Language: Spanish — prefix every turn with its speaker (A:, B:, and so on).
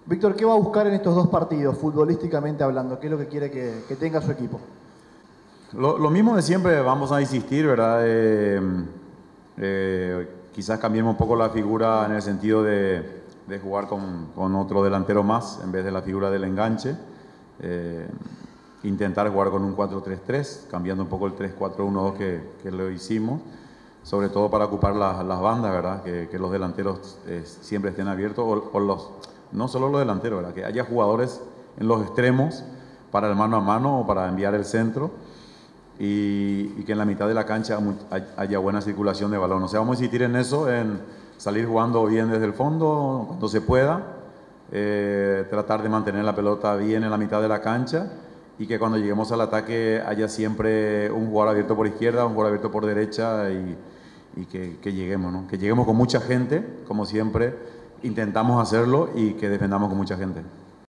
A: Víctor, ¿qué va a buscar en estos dos partidos, futbolísticamente hablando? ¿Qué es lo que quiere que tenga su equipo?
B: Lo mismo de siempre, vamos a insistir, ¿verdad? Quizás cambiemos un poco la figura en el sentido de jugar con otro delantero más en vez de la figura del enganche. Eh, Intentar jugar con un 4-3-3, cambiando un poco el 3-4-1-2 que lo hicimos, sobre todo para ocupar las bandas, ¿verdad? Que los delanteros siempre estén abiertos, no solo los delanteros, ¿verdad? Que haya jugadores en los extremos para el mano a mano o para enviar el centro y que en la mitad de la cancha haya buena circulación de balón. O sea, vamos a insistir en eso, en salir jugando bien desde el fondo cuando se pueda, tratar de mantener la pelota bien en la mitad de la cancha y que cuando lleguemos al ataque haya siempre un jugador abierto por izquierda, un jugador abierto por derecha y que lleguemos, ¿no? Que lleguemos con mucha gente, como siempre intentamos hacerlo y que defendamos con mucha gente.